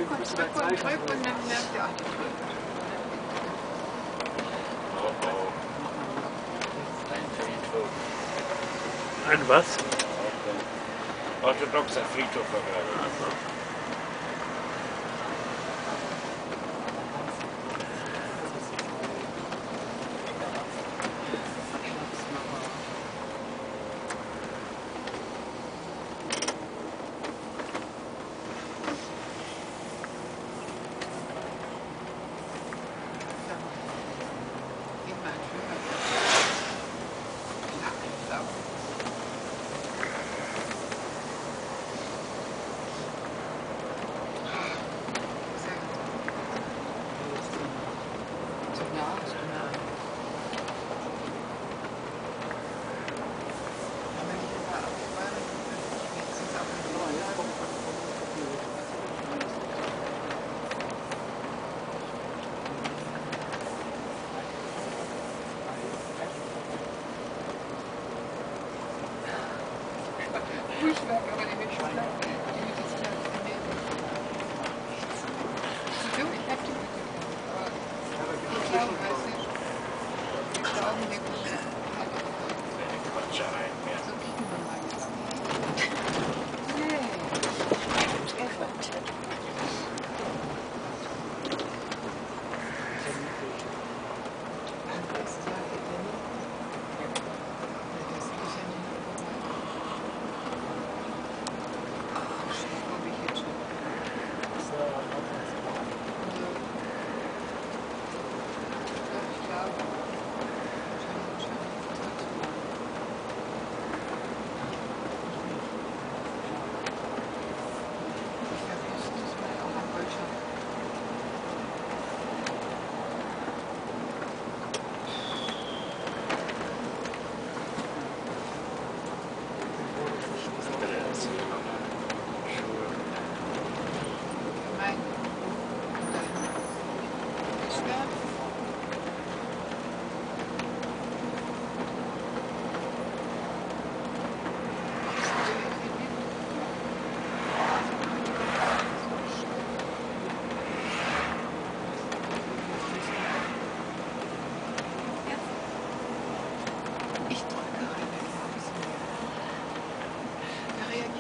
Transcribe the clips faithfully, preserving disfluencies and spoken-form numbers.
drück und drück und drück und dann merkt ihr, ach, die drückt. Oh oh. Ein Friedhof. Ein was? Orthodoxer Friedhof war gerade. Fußwerk, aber die wird schon lang. Die wird jetzt gleich vernehmen. So, ich hab die mitgekommen, aber die glauben, weißt du, die glauben wirklich alle. Eine Quatscherei mehr. So kriegen wir mal jetzt nicht. Nee. Effort.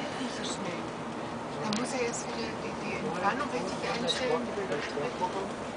Da muss er jetzt wieder die, die Entfernung richtig einstellen.